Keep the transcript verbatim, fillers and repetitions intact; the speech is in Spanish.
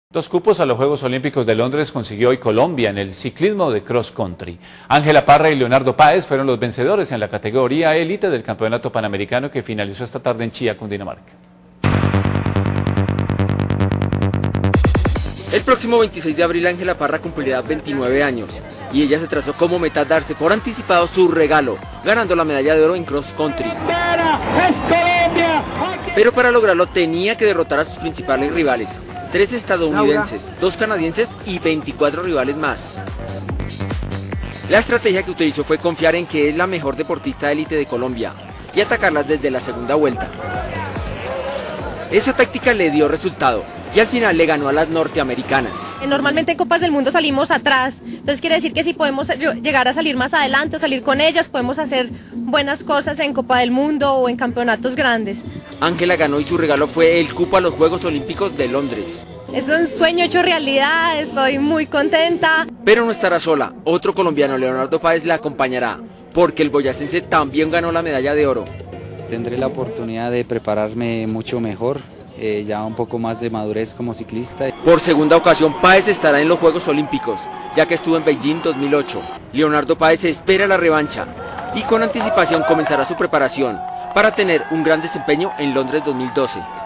Dos cupos a los Juegos Olímpicos de Londres consiguió hoy Colombia en el ciclismo de cross country. Ángela Parra y Leonardo Páez fueron los vencedores en la categoría élite del Campeonato Panamericano que finalizó esta tarde en Chía, Cundinamarca. El próximo veintiséis de abril Ángela Parra cumplirá veintinueve años y ella se trazó como meta darse por anticipado su regalo, ganando la medalla de oro en cross country. Pero para lograrlo tenía que derrotar a sus principales rivales, tres estadounidenses, dos canadienses y veinticuatro rivales más. La estrategia que utilizó fue confiar en que es la mejor deportista élite de Colombia y atacarlas desde la segunda vuelta. Esa táctica le dio resultado y al final le ganó a las norteamericanas. Normalmente en Copas del Mundo salimos atrás, entonces quiere decir que si podemos llegar a salir más adelante o salir con ellas, podemos hacer buenas cosas en Copa del Mundo o en campeonatos grandes. Ángela ganó y su regalo fue el cupo a los Juegos Olímpicos de Londres. Es un sueño hecho realidad, estoy muy contenta. Pero no estará sola, otro colombiano, Leonardo Páez, la acompañará, porque el boyacense también ganó la medalla de oro. Tendré la oportunidad de prepararme mucho mejor, eh, ya un poco más de madurez como ciclista. Por segunda ocasión, Páez estará en los Juegos Olímpicos, ya que estuvo en Beijing dos mil ocho. Leonardo Páez espera la revancha y con anticipación comenzará su preparación para tener un gran desempeño en Londres dos mil doce.